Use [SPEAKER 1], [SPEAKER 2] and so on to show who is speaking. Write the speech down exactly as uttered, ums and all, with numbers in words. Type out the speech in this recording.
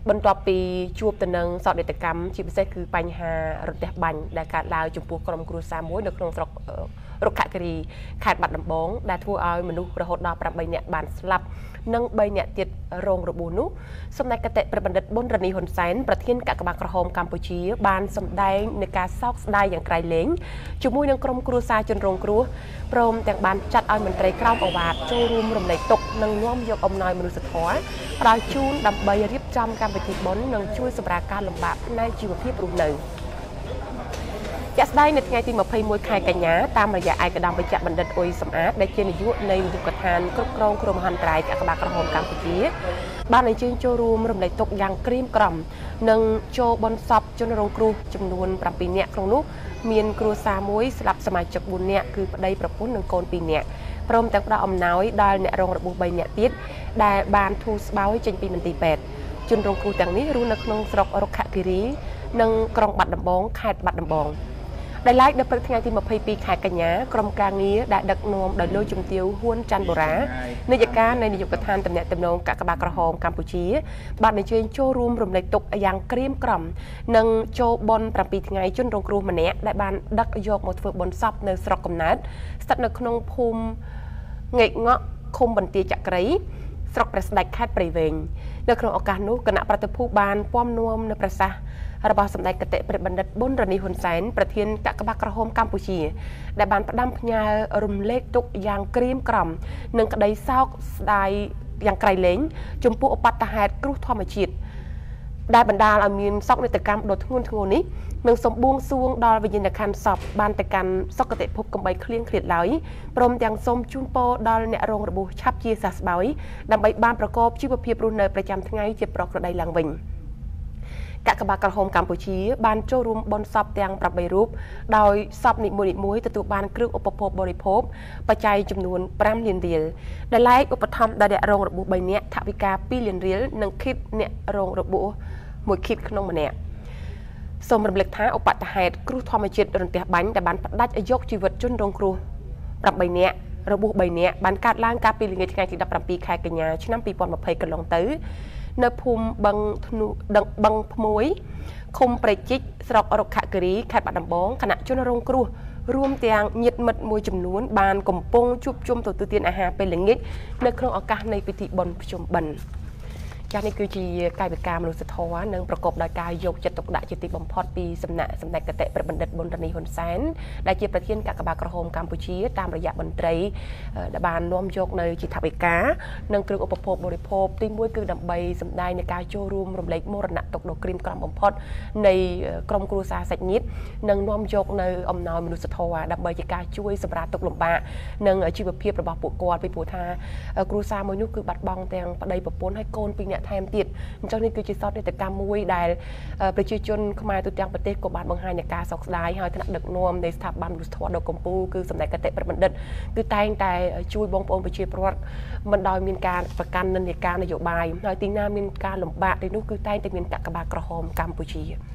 [SPEAKER 1] បន្ទាប់ពីជួបទៅនឹងសោកនាដកម្មជាពិសេសគឺបញ្ហារន្ទះបាញ់ដែលកើតឡើងចំពោះក្រុមគ្រួសារមួយនៅក្នុងស្រុករុក្ខគិរីខេត្តបាត់ដំបងដែលធ្វើឲ្យមនុស្សរហូតដល់ប្រាំបីនាក់បានស្លាប់និងបីនាក់ទៀតរងរបួសនោះសម្ដេចគតិព្រះបណ្ឌិតប៊ុនរ៉ានីហ៊ុនសែនប្រធានគណៈកម្មាក្រហមកម្ពុជាបានសម្ដែងនៃការសោកស្ដាយយ៉ាងក្រៃលែងជាមួយនឹងក្រុមគ្រួសារជនរងគ្រោះព្រមទាំងបានចាត់ឲ្យមន្ត្រីក្រមអាវ៉ាតចូលរួមរំលែកទុក្ខនិងនាំយកអំណោយមនុស្សធម៌ផ្ដល់ជូនដើម្បីរៀបចំកម្មវិធីបុណ្យនិងជួយសម្រាលការលំបាកផ្នែកជីវភាពរស់នៅជាក់ស្ដែងនៅថ្ងៃទីម្ភៃមួយខែកញ្ញាតាមរយៈឯកឧត្តមបញ្ជាបណ្ឌិតអ៊ុយសំអាតដែលជានាយកនៃនាយកដ្ឋានគ្រប់គ្រងគ្រោះមហន្តរាយគណៈកម្មាក្រហមកម្ពុជាបានអញ្ជើញចូលរួមរំលែកទុក្ខយ៉ាងក្រៀមក្រំនិងចូលបន់សពជនរងគ្រោះចំនួនប្រាំពីរនាក់ក្នុងនោះមានគ្រួសារមួយស្លាប់សមាជិកបួននាក់គឺប្តីប្រពន្ធនិងកូនពីរនាក់ព្រមទាំងផ្ដល់អំណោយដល់អ្នករងរបួសបីនាក់ទៀតដែលបានធូរស្បើយចេញពីមន្ទីរពេទ្យជនរងគ្រោះទាំងនេះរស់នៅក្នុងស្រុករុក្ខគិរីនិងក្រុងបាត់ដំបងខេត្តបាត់ដំបងដែលឡែកនៅព្រឹកថ្ងៃទីម្ភៃពីរខែកញ្ញាក្រុមការងារដែលដឹកនាំដោយលោកជំទាវហ៊ួនច័ន្ទបូរ៉ានាយិកានៃនាយកដ្ឋានតំណែងតំណងគណៈកម្មាក្រហមកម្ពុជាបានអញ្ជើញចូលរួមរំលែកទុក្ខយ៉ាងក្រៀមក្រំនិងចូលបន់ប្រាំពីរថ្ងៃជនរងគ្រោះម្នាក់ដែលបានដឹកយកមកធ្វើបុណ្យសពនៅស្រុកកំណើតស្ថិតនៅក្នុងភូមិងែកងក់ឃុំបន្ទាយចក្រីស្រុកព្រះស្ដេចខេត្តព្រៃវែងនៅក្នុងឱកាសនោះគណៈប្រតិភូបានពំនាំនៅប្រសាសន៍របស់សម្ដេចគតិព្រះបណ្ឌិតប៊ុនរ៉ានីហ៊ុនសែនប្រធានគណៈកម្មាក្រហមកម្ពុជាដែលបានផ្ដាំផ្ញើរំលែកទុក្ខយ៉ាងក្រៀមក្រំនិងក្តីសោកស្ដាយយ៉ាងក្រៃលែងចំពោះឧបទ្ទហេតុគ្រោះធម្មជាតិដែលបណ្ដាលឲ្យមានសោកនាដកម្មដ៏ធ្ងន់ធ្ងរនេះនិងសម្បួងសួងដល់វិញ្ញាណក្ខន្ធសពបានទៅកាន់សុគតិភពកំបីឃ្លៀងឃ្លាតឡើយព្រមទាំងសូមជូនពរដល់អ្នករងរបួសឆាប់ជាសះស្បើយដើម្បីបានប្រកបជីវភាពរស់នៅប្រចាំថ្ងៃជាប្រក្រតីឡើងវិញគណៈកម្មាក្រហមកម្ពុជាបានចូលរួមបន់សពទាំងប្រាំបីរូបដោយសពនីមួយៗទទួលបានគ្រឿងឧបភោគបរិភោគបច្ច័យចំនួនប្រាំលានរៀលដែលឡែកឧបត្ថម្ភដល់អ្នករងរបួសបីនាក់ថវិកាពីរលានរៀលនិងគីតអ្នករងរបួសមួយគីតក្នុងម្នាក់សូមរំលឹកថាឧបទ្ទហេតុគ្រោះធម្មជាតិរន្ទះបាញ់ដែលបានផ្ដាច់យកជីវិតជនរងគ្រោះប្រាំបីនាក់របួសបីនាក់បានកើតឡើងកាលពីល្ងាចថ្ងៃទីដប់ប្រាំពីរខែកញ្ញាឆ្នាំពីរពាន់ម្ភៃកន្លងទៅនៅភូមិបឹងធ្នូដឹងបឹងផ្មួយឃុំព្រៃជីកស្រុករុក្ខគិរីខេត្តបាត់ដំបងគណៈជនរងគ្រោះរួមទាំងញាតិមិត្តមួយចំនួនបានកំពុងជួបជុំទទួលទានអាហារពេលល្ងាចនៅក្នុងឱកាសនៃពិធីបុណ្យភ្ជុំបិណ្ឌចា៎នេះគឺជាកាយវិការមនុស្សធម៌និងប្រកបដោយការយកចិត្តទុកដាក់ជាទីបំផុតពីសំណាក់សម្ដេចគតិព្រះបណ្ឌិតប៊ុនរ៉ានីហ៊ុនសែនដែលជាប្រធានគណៈកម្មាក្រហមកម្ពុជាតាមរយៈមន្ត្រីដែលបាននាំយកនៅជាថវិកានិងគ្រឿងឧបភោគបរិភោគទីមួយគឺដើម្បីសម្ដែងនៃការចូលរួមរំលែកមរណទុក្ខដ៏ក្រៀមក្រំបំផុតនៃក្រុមគ្រួសារសាច់ញាតិនិងនាំយកនៅអំណោយមនុស្សធម៌ដើម្បីជាការជួយសម្រាលទុក្ខលំបាកនិងជីវភាពរបស់ពួកគាត់ពីព្រោះថាគ្រួសារមួយនោះគឺបាត់បង់ទាំងប្តីប្រពន្ធហើយកូនពីរនាក់ថែមទៀតអញ្ចឹងនេះគឺជាសោកនាដកម្មមួយដែលប្រជាជនខ្មែរទូទាំងប្រទេសក៏បានបង្ហាញនៃការសោកស្ដាយហើយថ្នាក់ដឹកនាំនៃស្ថាប័នមនុស្សធម៌ដ៏កម្ពុជាគឺសម្ដេចគតិព្រះបណ្ឌិតគឺតែងតែជួយបងប្អូនប្រជាពលរដ្ឋមិនដោយមានការប្រកាន់និន្នាការនយោបាយហើយទីណាមានការលំបាកទីនោះគឺតែងតែមានគណៈកម្មាក្រហមកម្ពុជា